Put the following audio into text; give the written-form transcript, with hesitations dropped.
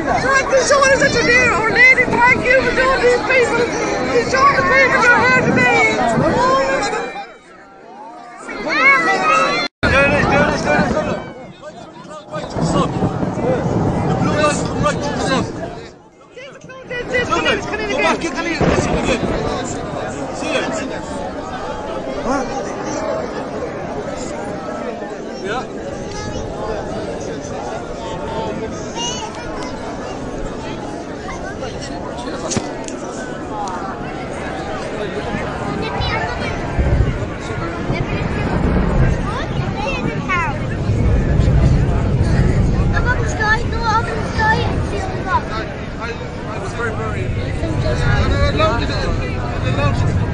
Thank you so much, such a dear Our Lady. Thank you for doing these people. You showed the people you're here today. I was very, very... I loved it.